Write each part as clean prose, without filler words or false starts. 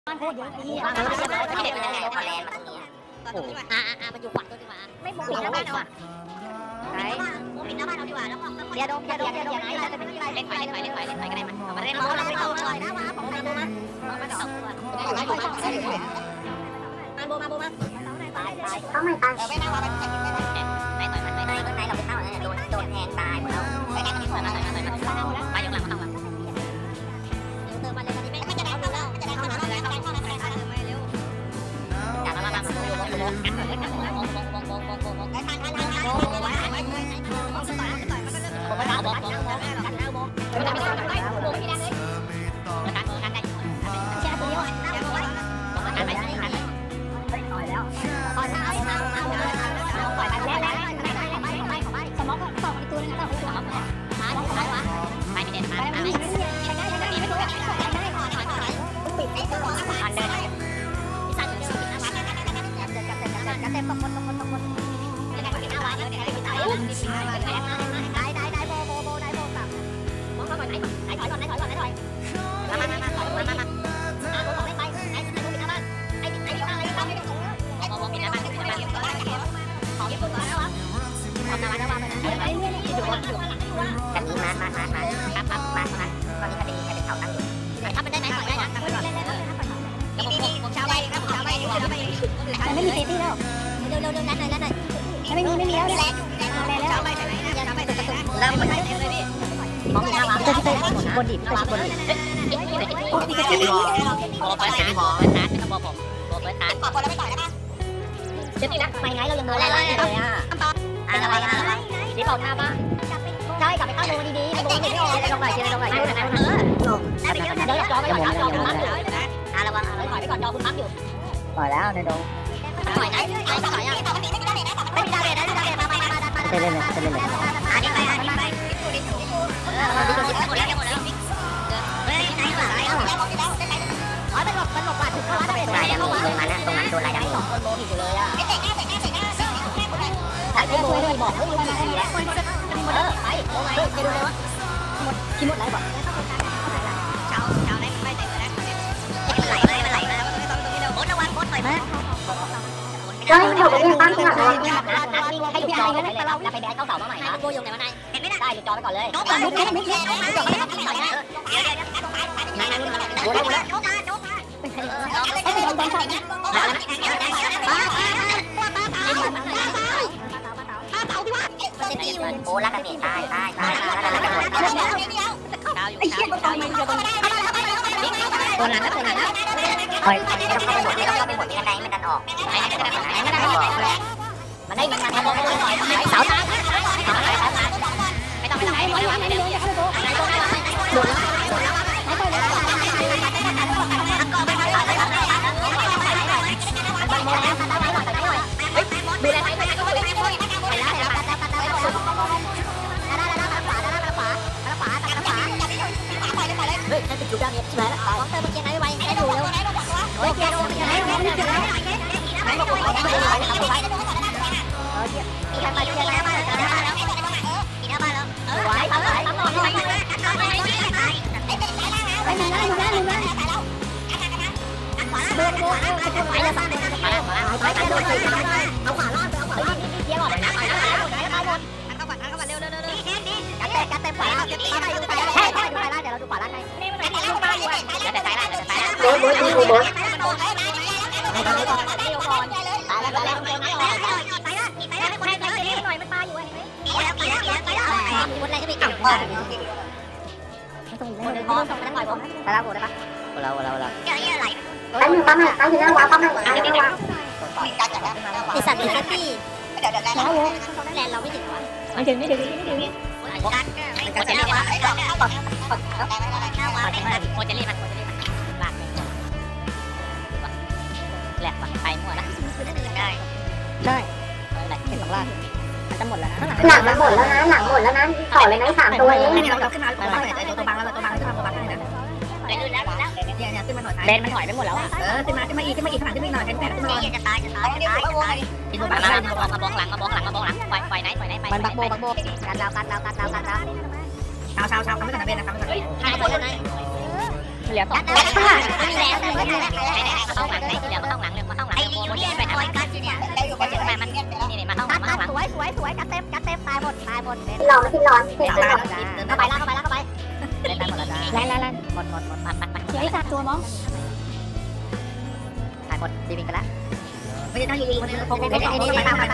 มันโคตรเยอะดีอ่ะมันอยู่ขวาตัวดีกว่าไม่มุมปิดหน้าบ้านเอาอ่ะไหนมุมปิดหน้าบ้านเอาดีกว่าแล้วก็เดี๋ยวไหนจะเป็นที่ไรเล่นไฟก็ได้มันเล่นเราไปต่อเลยนะมาผมมามาสองตัวมาโบมาตายไม่ตายไม่น่าว่ามันจะกินไม่ได้ไหนเราไปเข้าเลยโดนแทงตายหมดแล้วไอ้แกมันถอยมาไปยกหลังเข้ามาเติมมาเลยตอนนี้ไม่จะได้เข้าแล้วจะได้เข้าแล้วไม่เร็วอย่ามาไม่มีเซฟตี้แล้วเร็วนั่นเลยไม่มีแล้วแล้วมันไม่เต็มเลยพี่มองหน้าร้านจะที่เป็นบนดิบโอ้ตีกระดิ่งโอ้เปิดหมอชาร์จเป็นระบบผมโอ้เปิดชาร์จขอคนแล้วไม่ต่อยได้ป่ะเดี๋ยวนี้นะไม่ไงเรายังโดนอะไรเลยอ่ะอะไรที่บอกหน้าบ้านใช่กลับไปเข้าโดนดีๆโดนไม่ออกเลยลงหน่อยเดี๋ยวได้ไปเยอะเดี๋ยวจอไปก่อนจอคุณมักอยู่ระวังถอยไปก่อนจอคุณมักอยู่ปล่อยแล้วในดงปล่อยไหนปล่อยยังไม่มีดาเมจมาเล่นเลยอันนี้ไปมันหลบกว่าถึงเข้าร้านเป็นไรยังมีเลยมานะตรงนั้นโดนไรดังสองคนโบผิดอยู่เลยอ่ะไอ้โบเลยบอกว่ามันดีแล้วไปโอ้ยจะดูเลยวะคิดหมดไรบอกเช้าได้ไม่เต็มเลยนะมันไหลมาโคตรระวังโคตรหน่อยมั้ยใช่เราไปเรียนตั้งขนาดนั้นให้ดูจอไปเลยเราไปแบกเข้าเสามาใหม่นะโบยงไหนมาไหนเห็นไม่ได้ดูจอไปก่อนเลยไม่โอ้รักกันนี่ตายตัวนั้นนะคอยต้องเข้าไปหมดไม่หมดกันไหนมันดันออกมันได้มันมองหน่อยเสาตาไม่ต้องโดนดูแลไปเฮ้ยนั่นเป็นจุดดังเนี่ยใช่ไหมล่ะของเติมเมื่อกี้ไหนไวให้ดูเร็วโอเคโอเคไม่บอกว่าไม่ได้มีใครมาเชียร์แล้วมาแล้วไหวต่อเบิร์ดโบไปเลยบ้านไปกันโดนไปเอาขวาล่างเอาขวาล่างเที่ยวก่อนนะเข้ามาเร็วกัดเต็มขวาล่างไปล่างเดี๋ยวเราดูขวาล่างให้แต่สายล่างโบตายแล้วตายมันปลาอยู่บนอะไรจะมีกับว่าตรงนี้เลยต้องส่งนั่งหน่อยผมไปแล้วได้ปะเราเยอะไหลไปหนึ่งปั๊มเลยไปหนึ่งวางปั๊มเลยไอสัตว์เป็นตี้เดี๋ยวแลนเราไม่ถึงวะไม่ถึงโคเจลี่มาโคเจลี่มันลากแหลกไปหมดแล้วได้แหลกเป็นสองลากมันจะหมดแล้วนะหลังมันหมดแล้วนะต่อเลยนะ3ตัวเองเราขึ้นมาตัวบังแล้วตัวบังให้นะเนี่ยขึ้นมาหน่อยเบนมันถอยไปหมดแล้วอ่ะขึ้นมาอีกขนาดขึ้นมาหน่อยขึ้นมาจะตายกินตัวบังมาบองหลังปล่อยไหนไปมันบักโบการดาวชาวทำไม่ทันเบนนะครับไม่ทันเหลือ2ตัวข้างหลังไม่มีแล้วไม่มีแล้วมาเข้าหลังไหนที่เหลือมาเข้าหลังเลยมาเข้าหลังโมเดลไปทำอะไรกันเนี่ยโมเดลไปมันนี่มาเข้าหลังสวยกัดเต็มตายหมดร้อนที่ร้อนเข้าไปแล้วเข้าไปเล่นได้หมดแล้วจ้าไล่หมดปัดเฮ้ยขาดตัวมั้งถ่ายหมดดีบินกันแล้วไม่ได้ต้องยิงมันเลยโฟกัสข้างหลังนี่ไม่กดพร้อม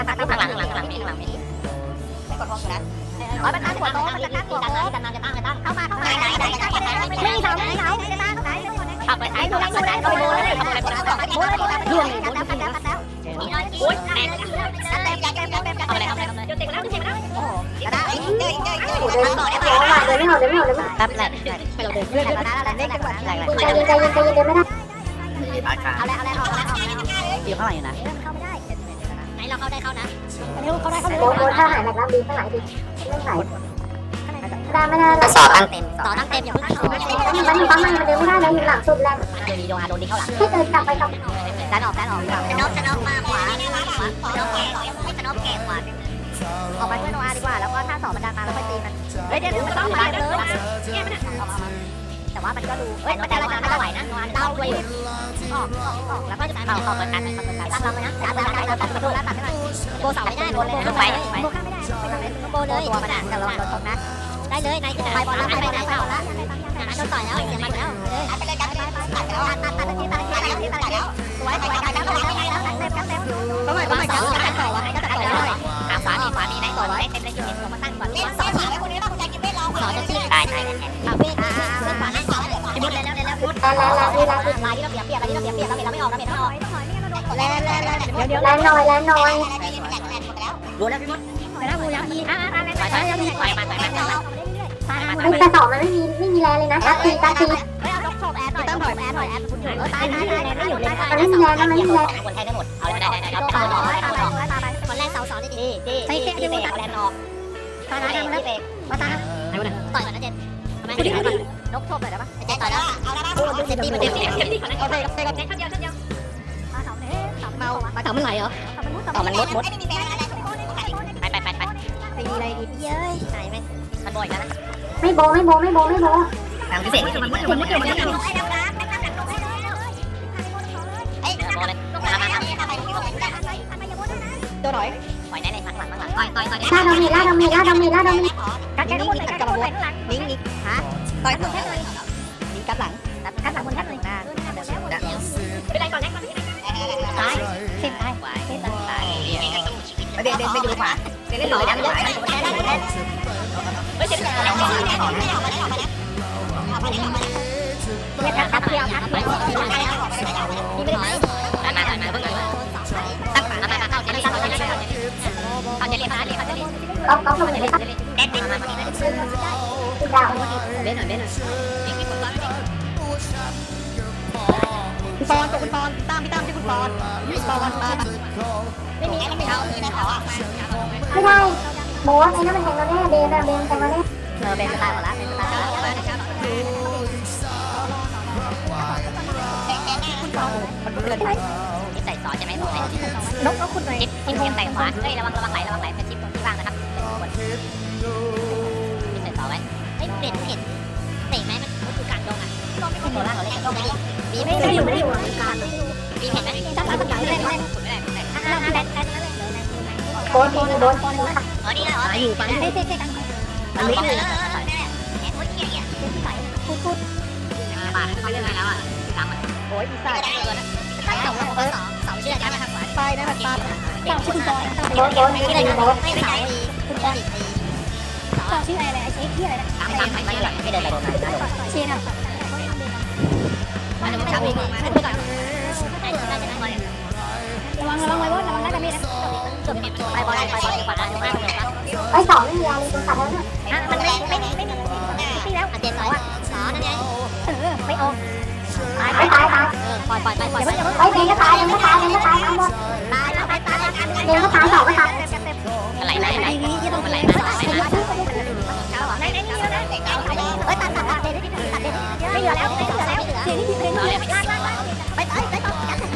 กันนะมันตั้งหัวโตมันจะตั้งหัวโตกันนานจะตั้งเข้ามาไม่มีเสาขับไปท้ายตัวไปโดนเลยทำอะไรล่วงกันแล้วโอ๊ยแตกทำอะไรเดี๋ยวเตะแล้วโอ้โหกระด้างเดินครับแหละเราเดินเล่นกันแล้วเล่นกันหมดอะไรใจเย็นไม่ได้เอาเลยอยู่ข้างหลังอยู่นะเข้าไม่ได้ไหนเราเข้าได้เข้านะเร็วเข้าได้โบถ้าหายแบบน้ำดีข้างหลังดีไม่หายไม่ได้ต่อตั้งเต็มอย่าเพิ่งเข้ามันปั๊มมันเดินไม่ได้เลยอยู่หลังสุดแรงโดนดีเข้าหลังให้เดินกลับไปกับดันออกจะนอกมาขวาจะนอกแกขวาออกไปเพื่อนโนอาดีกว่าแล้วก็ถ้า2มันดันมาแล้วค่อยตีมันเฮ้ยเดี๋ยวมันต้องมาเลยแต่ว่ามันก็ดูมันจะไหวนะโนอาเต้าด้วยออกแล้วก็จะเข้ากันตั้งเราไปนะตัดประตูแล้วตัดให้หน่อยโบเสาไม่ได้โบเลยลงไปโบข้ามไม่ได้โบเลยตัวมันแต่เราชนนะได้เลยนายไปบอลแล้วไปไหนไปบอลแล้วโดนต่อยแล้วเสียมันแล้วไปเลยกันไปตัดแล้วสวยกันแล้วเต็มก็ไม่ต่อขวามีไหนต่อไว้เต็มเลยจุดเห็นผมมาตั้งก่อนสองขาคนนี้เราคุณยายกินเวทเราขอจะชี้ตายเวทขวานั่งต่อที่บุญแล้วบุญลายที่เราเปียกเราไม่ออกแรงหน่อยรู้แล้วพี่มดไปแล้วกูยังมีแต่ต่อมันไม่มีแรงเลยนะตีเฮ้ยเอาโชว์แอดหน่อยต้องถอยแอดคุณอยู่ตายไม่อยู่เลยมันไม่มีแรงนะมันไม่มีแรงคนแทนได้หมดเอาได้คนแรกเสา2ดีใช้แค่ที่มือแรงออกตาทำแล้วมาตาต่อยก่อนนะเจนทำไมนกโชว์หน่อยได้ปะเจนต่อยแล้วเอาแล้วเซฟตี้มันเซฟตี้ก่อนนะเอาไปกับเดียวมาเต่ามันไหลเหรอเต่ามันมดไปตีอะไรดีพี่เอ้ยไหนไหมมันบ่อยกันนะไม่โบทางพิเศษนี่คือมันมุดเลยตัวหน่อยปล่อยได้เลยหลังต่อยล่าดมีกัดแค่ข้างบนกัดบนนิ่งฮะต่อยแค่เลยนิ่งกัดหลังบนแค่เลยเป็นไรก่อนตายเส้นตายเดินไปดูขวาเล่นหน่อยนะไม่ใช่ทับเที่ยวไปนี่ไม่ได้มาเพิ่งตั้งขาเข้าเจลี่เอาเจลี่มาก็ทำอะไรครับเด็ดมาดาวเบ้หน่อยคุณปอนตัวคุณปอนตามพี่ที่คุณปอนมาไม่มีเขาเลยนะเขาไม่ได้โบสไอ้นั่นมันแทงเราแน่เบนแทงเราแน่เบนตายหมดแล้วมันเลื่อนทิปใส่ซอสใช่ไหมบอกเลยนกคุณหน่อยทิปเพียงใส่ขวาเฮ้ยระวังไหลเป็นทิปตรงที่ว่างนะครับทิปใส่ซอสไว้เฮ้ยเห็นเตะไหมมันคือกลางดงอ่ะตัวล่างเราเล่นก็ไม่ดีบีไม่อยู่กลางบีเห็นไหมถ้าเราเป็นกลางเล่นขุดไม่ได้โบสค่ะอ๋อนี่เหรออยู่ฝั่งนี้มันไม่เลยพูดมาเขาเล่นอะไรแล้วอ่ะทำอ่ะโอ้ยอีสานเกินอ่ะสองชื่ออะไรมาทางขวาไปนะแบบตาสองชื่อคุณบอลโบสนี่อะไรโบสไม่สาวคุณบอลสองชื่ออะไรไอ้เช็คที่อะไรนะตามไม่เดินไปโดนเชียร์นะมาเดี๋ยวผมจับเองมาขึ้นไปก่อนระวังไว้บอสระวังได้แบบนี้นะไปบอลไอ้สองไม่มีอะไรตัวขาดแล้วนะมันไม่ตีแล้วเจ็ดสองอ่ะนั่นไงไม่ออกตายปล่อยไอ้เบนก็ตายทั้งหมดตายเบนก็ตาย2ก็ตายอะไรตัดไม่ต้องอะไรไม่เหลือแล้วเสียที่ผิดเลยไปต่อ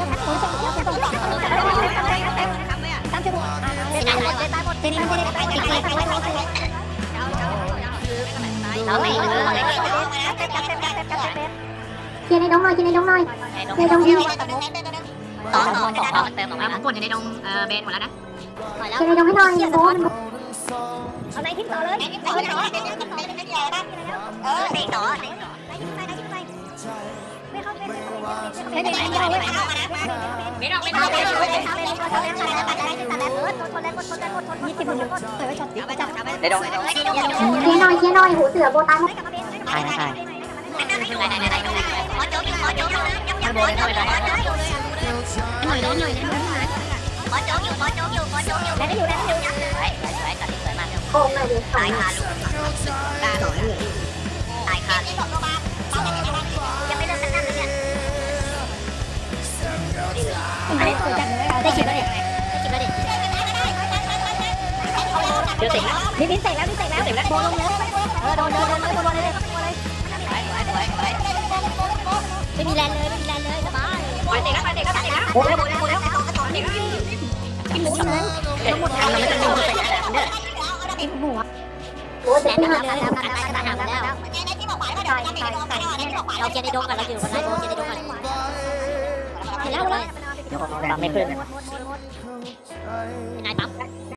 ตามเชือกตายหมดเจนี่เราไม่ลียร์ในดงหน่อยเคลียร์ในดงหน่อยในดงเที่ยวต่อมันเติมออกมาผมกดอยู่ในดงเบนหมดแล้วนะถอยแล้วเคลียร์ในดงให้หน่อยโบมันเอาในทิ้งต่อเลยในต่อเตีต่อเตีต่อไม่เข้าไม่เอาในดงเคลียร์หน่อยหูเสือโบตายหมดใช่ใช่ขอโจ๊กขอโจ๊กขอโจ๊กขอโจ๊กหน่อยแล้วหน่อยขอโจ๊กอยู่ขอโจ๊กอยู่ขอโจ๊กอยู่แล้วอยู่สวยจัดสวยมากโกงหน่อยดิตายคาลูกตายตายคายังไม่เลิกกันนั่นเลยเนี่ยได้คิดแล้วเนี่ยเดี๋ยวเสร็จแล้วนี่เสร็จแล้วโบลงแล้วโดนเลยไม่มีแรงเลยสบายไปเตะแล้วโบแล้วกินหมูเลยทั้งหมดเราไม่ต้องดูใส่แล้วกินหมูโบเสร็จแล้วแล้วเราเจนในดงกันเราอยู่บนไลน์โบเจนในดงกันเห็นแล้วไม่ขึ้นนายปั๊ม